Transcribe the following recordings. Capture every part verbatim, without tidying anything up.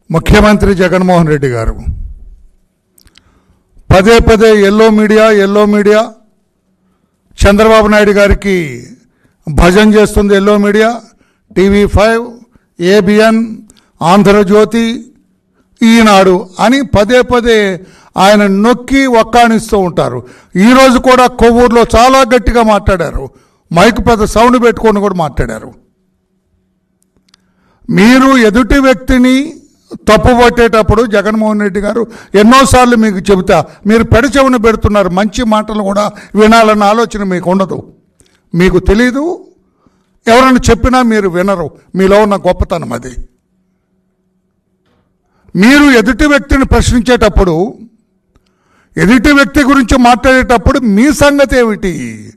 ముఖ్యమంత్రి జగన్మోహన్ రెడ్డి గారు పదే పదే yellow media yellow media Chandrababu Naidu గారికి భజన చేస్తుంది. Yellow media, TV five, ABN, Andhra Jyothi, Eenadu అని పదే పదే ఆయన నొక్కి ఒక్కానిస్తూ ఉంటారు. ఈరోజు కూడా కొవ్వూరులో చాలా గట్టిగా మాట్లాడారు. మైక్ పెద్ద సౌండ్ పెట్టుకొని కూడా మాట్లాడారు. మీరు ఎదుటి వ్యక్తిని తప్పు పట్టేటప్పుడు జగన్మోహన్ రెడ్డి గారు ఎన్నోసార్లు మీకు చెబుతా మీరు పెడచెవును పెడుతున్నారు. మంచి మాటలు కూడా వినాలన్న ఆలోచన మీకు ఉండదు. మీకు తెలీదు, ఎవరైనా చెప్పినా మీరు వినరు. మీలో ఉన్న గొప్పతనం అది. మీరు ఎదుటి వ్యక్తిని ప్రశ్నించేటప్పుడు, ఎదుటి వ్యక్తి గురించి మాట్లాడేటప్పుడు మీ సంగతి ఏమిటి,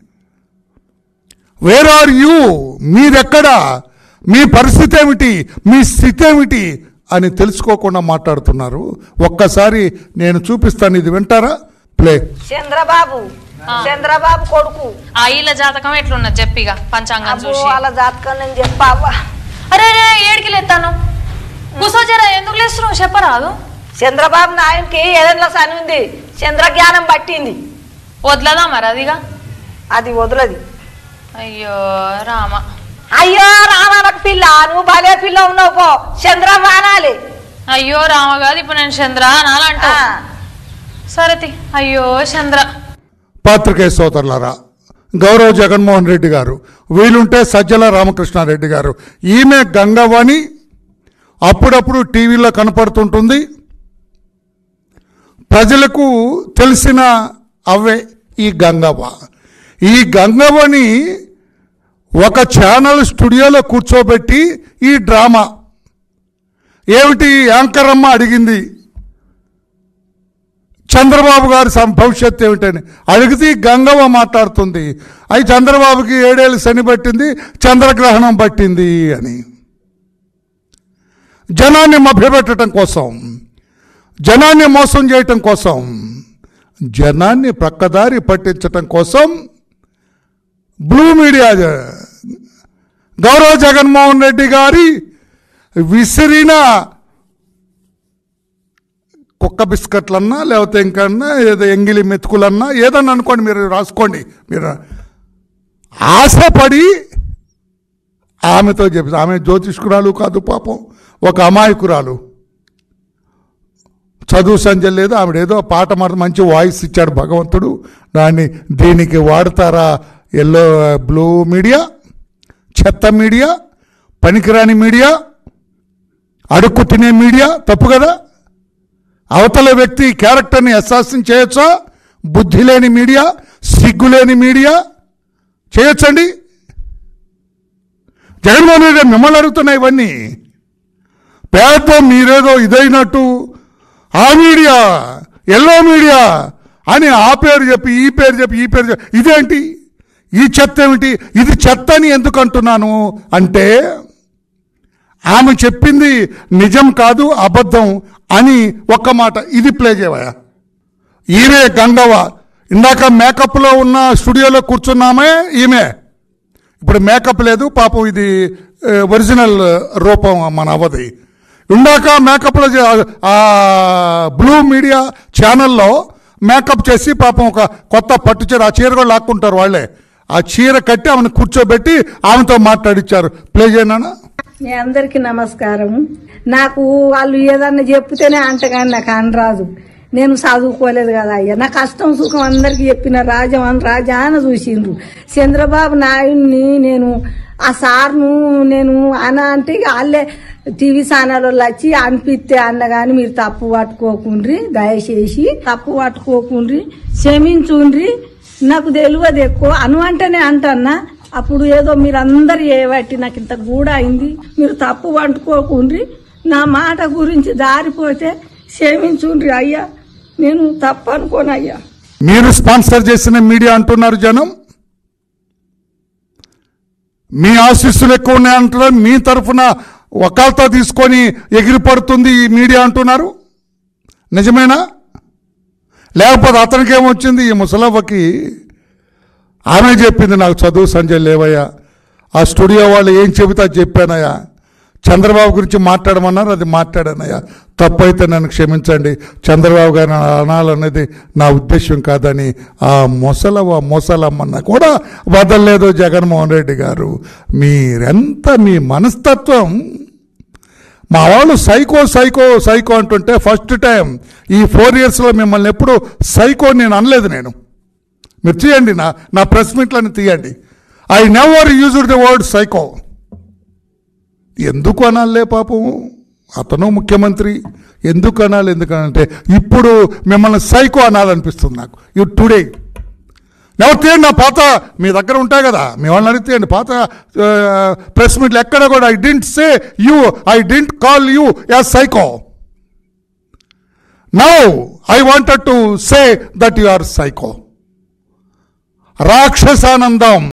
వేర్ ఆర్ యూ, మీరెక్కడా, మీ పరిస్థితి ఏమిటి, మీ స్థితి ఏమిటి అని తెలుసుకోకుండా మాట్లాడుతున్నారు. ఒక్కసారి నేను చూపిస్తాను, ఇది వింటారా? ప్లే. చంద్రబాబు చంద్రబాబు కొడుకు ఆయిల జాతకం ఎట్లున్నది చెప్పిగా పంచాంగం చూసి. వాళ్ళ జాతకం నేను చెప్పావా? అరే ఏడికి లేస్తాను కూసోజరా, ఎందుకు లేస్తున్నావు చెప్పరాదు? చంద్రబాబు నాయుడికి ఏదైనా సని ఉంది, చంద్రజ్ఞానం పట్టింది. వదలదా మరి అదిగా? అది వదలది. అయ్యో రామ, అయ్యో రామానకు పిల్ల, నువ్వు భలే పిల్ల ఉన్నావు పో. చంద్ర అనాలి. అయ్యో రామ కాదు, ఇప్పుడు నేను చంద్ర అనాలంట. సరతి అయ్యో చంద్ర. పాత్రికేయ సోదరులారా, గౌరవ జగన్మోహన్ రెడ్డి గారు, వీలుంటే సజ్జల రామకృష్ణారెడ్డి గారు, ఈమె గంగవ్వని అప్పుడప్పుడు టీవీలో కనపడుతుంటుంది. ప్రజలకు తెలిసిన అవ్వే ఈ గంగవ్వ. ఈ గంగవ్వని ఒక ఛానల్ స్టూడియోలో కూర్చోబెట్టి ఈ డ్రామా ఏమిటి యాంకర్ అమ్మ అడిగింది, చంద్రబాబు గారి భవిష్యత్తు ఏమిటని అడిగితే గంగవ్వ మాట్లాడుతుంది. అవి చంద్రబాబుకి ఏడేళ్ళు శని పట్టింది, చంద్రగ్రహణం పట్టింది అని. జనాన్ని మభ్యపెట్టడం కోసం, జనాన్ని మోసం చేయటం కోసం, జనాన్ని ప్రక్కదారి పట్టించటం కోసం బ్లూ మీడియా గౌరవ జగన్మోహన్ రెడ్డి గారి విసిరిన కుక్క బిస్కెట్లన్నా లేకపోతే ఇంకన్నా ఏదో ఎంగిలి మెతుకులన్నా ఏదన్నా అనుకోండి, మీరు రాసుకోండి. మీరు ఆశపడి ఆమెతో చెప్పి, ఆమె జ్యోతిష్కురాలు కాదు పాపం, ఒక అమాయకురాలు, చదువు సంజయ్ లేదు. ఆవిడేదో పాట మాట మంచి వాయిస్ ఇచ్చాడు భగవంతుడు, దాన్ని దీనికి వాడతారా? ఎల్లో బ్లూ మీడియా, చెత్త మీడియా, పనికిరాని మీడియా, అడుక్కు తినే మీడియా, తప్పు కదా? అవతల వ్యక్తి క్యారెక్టర్ని అసాసిన్ చేయొచ్చా? బుద్ధి లేని మీడియా, సిగ్గులేని మీడియా చేయొచ్చండి? జగన్మోహన్ రెడ్డి మిమ్మల్ని అడుగుతున్నాయి ఇవన్నీ. పేద మీరేదో ఇదైనట్టు ఆ మీడియా, ఎల్లో మీడియా అని ఆ పేరు చెప్పి ఈ పేరు చెప్పి ఈ పేరు చెప్పి ఇదేంటి, ఈ చెత్త ఏమిటి, ఇది చెత్త అని ఎందుకు అంటున్నాను అంటే ఆమె చెప్పింది నిజం కాదు అబద్ధం అని ఒక్క మాట. ఇది ప్లే చేయవా? ఈమె గంగవ్వ. ఇందాక మేకప్లో ఉన్న స్టూడియోలో కూర్చున్నామే ఈమె, ఇప్పుడు మేకప్ లేదు పాపం, ఇది ఒరిజినల్ రూపం మన అవధి. ఇందాక మేకప్లో బ్లూ మీడియా ఛానల్లో మేకప్ చేసి పాపం ఒక కొత్త పట్టు చీర, ఆ చీర కూడా లాక్కుంటారు వాళ్ళే, ఆ చీర కట్టి ఆమెను కూర్చోబెట్టి ఆమెతో మాట్లాడిచ్చారు. ప్లే చేయనా? మీ అందరికీ నమస్కారం. నాకు వాళ్ళు ఏదన్నా చెప్తేనే అంటగాని నాకు అనరాదు. నేను చదువుకోలేదు కదా అయ్యా. నా కష్టం సుఖం అందరికి చెప్పిన రాజం అని రాజాన చూసిండ్రు. చంద్రబాబు నాయుడిని నేను ఆ సార్ను నేను అన అంటే వాళ్ళే టీవీ ఛానల్ వచ్చి అనిపిస్తే అన్నగాని మీరు తప్పు పట్టుకోకుండ్రి, దయచేసి తప్పు పట్టుకోకుండ్రి, క్షమించుండ్రి, నాకు తెలియదు ఎక్కువ అను అంటేనే అంటన్నా. అప్పుడు ఏదో మీరు అందరు ఏబట్టి నాకు ఇంత కూడా అయింది, మీరు తప్పు పట్టుకోకుండ్రి, నా మాట గురించి దారిపోతే క్షమించుండ్రి అయ్యా, నేను తప్పు అనుకోను అయ్యా. మీరు స్పాన్సర్ చేసిన మీడియా అంటున్నారు జనం, మీ ఆశీస్సులు ఎక్కువ ఉన్నాయంటున్నారు, మీ తరఫున వకాల్తా తీసుకొని ఎగిరిపడుతుంది ఈ మీడియా అంటున్నారు. నిజమేనా? లేకపోతే అతనికి ఏమొచ్చింది? ఈ ముసలవ్వకి ఆమె చెప్పింది నాకు చదువు సంజయ్ లేవయ్యా, ఆ స్టూడియో వాళ్ళు ఏం చెబితే చెప్పానయ్యా, చంద్రబాబు గురించి మాట్లాడమన్నారు, అది మాట్లాడానయ్యా. తప్పైతే నన్ను క్షమించండి. చంద్రబాబు గారిని అనాలనేది నా ఉద్దేశం కాదని ఆ మొసలవ మొసలమ్మన్న కూడా వదలలేదు జగన్మోహన్ రెడ్డి గారు. మీరెంత మీ మనస్తత్వం. మా వాళ్ళు సైకో సైకో సైకో అంటుంటే ఫస్ట్ టైం ఈ ఫోర్ ఇయర్స్లో మిమ్మల్ని ఎప్పుడు సైకో నేను అనలేదు. నేను మీరు తీయండి, నా నా ప్రెస్ మీట్లను తీయండి. I never used the word psycho. ఎందుకు అనాలే పాపం, అతను ముఖ్యమంత్రి, ఎందుకు అనాలి? ఎందుకనంటే ఇప్పుడు మిమ్మల్ని సైకో అనాలనిపిస్తుంది నాకు. యూ టుడే ఎవరు తీయండి, నా పాత మీ దగ్గర ఉంటాయి కదా, మీ వాళ్ళని అడిగితేయండి పాత ప్రెస్ మీట్లు ఎక్కడ కూడా I didn't say you, I didn't call you as psycho. Now I wanted to say that you are psycho. రాక్షసానందం